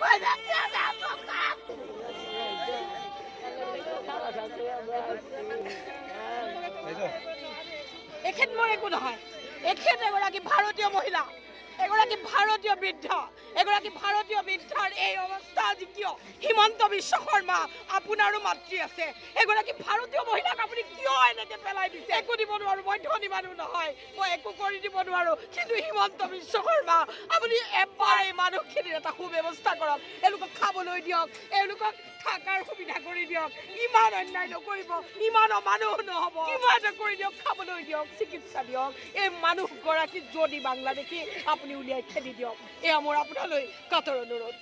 এখেত মোৰ একো নহয় এখেত এগৰাকী ভাৰতীয় মহিলা এগৰাকী ভাৰতীয় বৃদ্ধ এগৰাকী ভাৰতীয় বৃদ্ধাৰ এই অৱস্থা আজি কিয় হিমন্ত বিশ্ব শৰ্মা আপোনাৰো মাতৃ আছে এগৰাকী ভাৰতীয় মহিলাক আপুনি কিয় এনেকৈ পেলাই দিছে একো দিব নোৱাৰো মই ধনী মানুহ নহয় মই একো কৰি দিব নোৱাৰো কিন্তু হিমন্ত বিশ্ব শৰ্মা আপুনি এবাৰ এই মানুহখিনিৰ এটা সুব্যৱস্থা কৰক এওঁলোকক খাবলৈ দিয়ক এওঁলোকক থাকাৰ সুবিধা কৰি দিয়ক ইমান অন্যায় নকৰিব ইমান অমানুহ নহ'ব কিবা এটা কৰি দিয়ক খাবলৈ দিয়ক চিকিৎসা দিয়ক এই মানুহগৰাকী যদি বাংলাদেশী আপুনি উলিয়াই খেদি দিয়ক এয়া মোৰ আপোনালৈ কাতৰ অনুৰোধ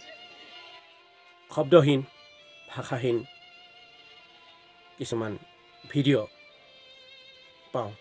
শব্দহীন ভাষাহীন কিছুমান ভিডিঅ' পাওঁ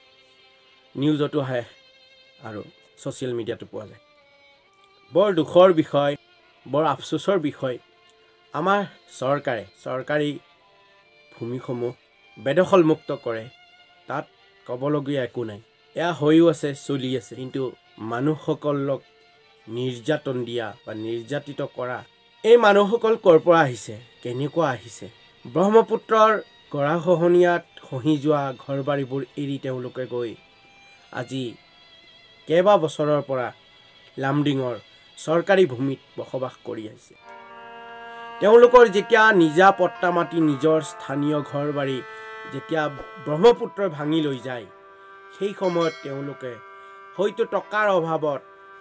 নিউজতো আহে আৰু ছ'চিয়েল মিডিয়াতো পোৱা যায় বৰ দুখৰ বিষয় বৰ আফচোচৰ বিষয় আমাৰ চৰকাৰে চৰকাৰী ভূমিসমূহ বেদখলমুক্ত কৰে তাত ক'বলগীয়া একো নাই এয়া হৈও আছে চলি আছে কিন্তু মানুহসকলক নিৰ্যাতন দিয়া বা নিৰ্যাতিত কৰা এই মানুহসকল ক'ৰ পৰা আহিছে কেনেকুৱা আহিছে ব্ৰহ্মপুত্ৰৰ গৰাখহনীয়াত খহি যোৱা ঘৰ বাৰীবোৰ এৰি তেওঁলোকে গৈ আজি কেইবা বছৰৰ পৰা লামডিঙৰ চৰকাৰী ভূমিত বসবাস কৰি আহিছে তেওঁলোকৰ যেতিয়া নিজা পট্টা মাটি নিজৰ স্থানীয় ঘৰ বাৰী যেতিয়া ব্ৰহ্মপুত্ৰই ভাঙি লৈ যায় সেই সময়ত তেওঁলোকে হয়তো টকাৰ অভাৱত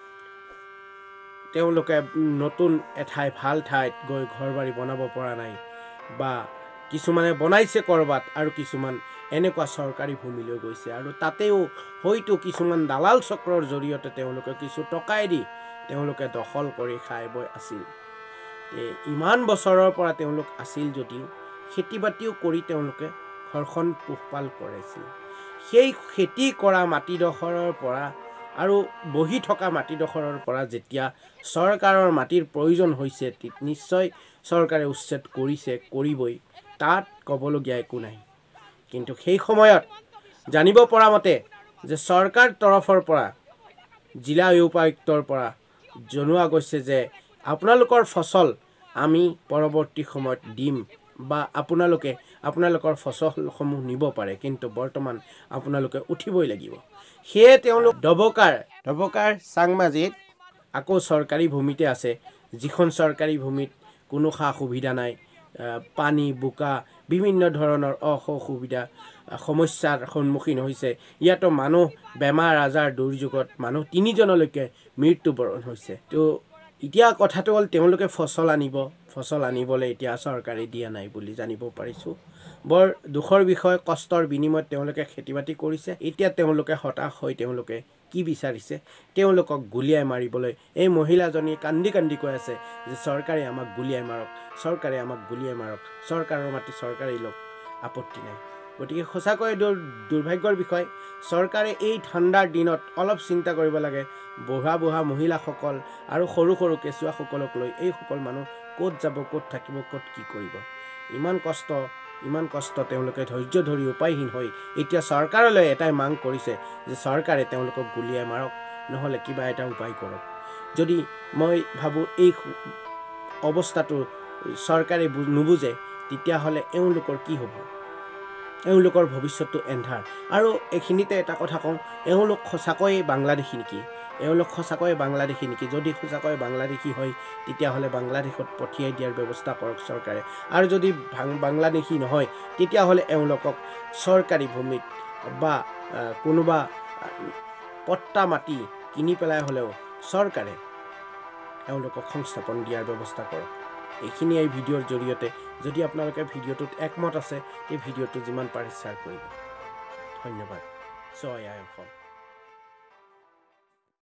তেওঁলোকে নতুন এঠাই ভাল ঠাইত গৈ ঘৰ বাৰী বনাব পৰা নাই বা কিছুমানে বনাইছে ক'ৰবাত আৰু কিছুমান এনেকুৱা চৰকাৰী ভূমিলৈ গৈছে আৰু তাতেও হয়তো কিছুমান দালাল চক্ৰৰ জৰিয়তে তেওঁলোকে কিছু টকাই দি তেওঁলোকে দখল কৰি খাই বৈ আছিল ইমান বছৰৰ পৰা তেওঁলোক আছিল যদিও খেতি বাতিও কৰি তেওঁলোকে ঘৰখন পোহপাল কৰিছিল সেই খেতি কৰা মাটিডোখৰৰ পৰা আৰু বহি থকা মাটিডোখৰৰ পৰা যেতিয়া চৰকাৰৰ মাটিৰ প্ৰয়োজন হৈছে নিশ্চয় চৰকাৰে উচ্ছেদ কৰিছে কৰিবই তাত ক'বলগীয়া একো নাই কিন্তু সেই সময়ত জানিব পৰা মতে যে চৰকাৰ তৰফৰ পৰা জিলা উপায়ুক্তৰ পৰা জনোৱা গৈছে যে আপোনালোকৰ ফচল আমি পৰৱৰ্তী সময়ত দিম বা আপোনালোকৰ ফচলসমূহ নিব পাৰে কিন্তু বৰ্তমান আপোনালোকে উঠিবই লাগিব সেয়ে তেওঁলোক ডবকাৰ চাংমাজিত আকৌ চৰকাৰী ভূমিতে আছে যিখন চৰকাৰী ভূমিত কোনো সা সুবিধা নাই পানী বোকা বিভিন্ন ধৰণৰ অসুবিধা সমস্যাৰ সন্মুখীন হৈছে ইয়াতো মানুহ বেমাৰ আজাৰ দুৰ্যোগত মানুহ 3 জনলৈকে মৃত্যুবৰণ হৈছে তো এতিয়া কথাটো হ'ল তেওঁলোকে ফচল আনিবলৈ এতিয়া চৰকাৰে দিয়া নাই বুলি জানিব পাৰিছোঁ বৰ দুখৰ বিষয় কষ্টৰ বিনিময়ত তেওঁলোকে খেতি বাতি কৰিছে এতিয়া তেওঁলোকে হতাশ হৈ তেওঁলোকে কি বিচাৰিছে তেওঁলোকক গুলিয়াই মাৰিবলৈ এই মহিলাজনী কান্দি কৈ আছে যে চৰকাৰে আমাক গুলিয়াই মাৰক চৰকাৰৰ মাটি চৰকাৰী লোক আপত্তি নাই গতিকে সঁচাকৈ দুৰ্ভাগ্যৰ বিষয় চৰকাৰে এই ঠাণ্ডাৰ দিনত অলপ চিন্তা কৰিব লাগে বুঢ়া মহিলাসকল আৰু সৰু কেঁচুৱাসকলক লৈ এইসকল মানুহ ক'ত যাব ক'ত থাকিব ক'ত কি কৰিব ইমান কষ্ট তেওঁলোকে ধৈৰ্য ধৰি উপায়হীন হৈ এতিয়া চৰকাৰলৈ এটাই মাং কৰিছে যে চৰকাৰে তেওঁলোকক গুলিয়াই মাৰক নহ'লে কিবা এটা উপায় কৰক যদি মই ভাবোঁ এই অৱস্থাটো চৰকাৰে নুবুজে তেতিয়াহ'লে এওঁলোকৰ কি হ'ব এওঁলোকৰ ভৱিষ্যতটো এন্ধাৰ আৰু এইখিনিতে এটা কথা কওঁ এওঁলোক সঁচাকৈয়ে বাংলাদেশী নেকি যদি সঁচাকৈ বাংলাদেশী হয় তেতিয়াহ'লে বাংলাদেশত পঠিয়াই দিয়াৰ ব্যৱস্থা কৰক চৰকাৰে আৰু যদি বাংলাদেশী নহয় তেতিয়াহ'লে এওঁলোকক চৰকাৰী ভূমিত বা কোনোবা পট্টা মাটি কিনি পেলাই হ'লেও চৰকাৰে এওঁলোকক সংস্থাপন দিয়াৰ ব্যৱস্থা কৰক এইখিনি এই ভিডিঅ'ৰ জৰিয়তে যদি আপোনালোকে ভিডিঅ'টোত একমত আছে এই ভিডিঅ'টো যিমান পাৰে শ্বেয়াৰ কৰিব ধন্যবাদ জয় আই অসম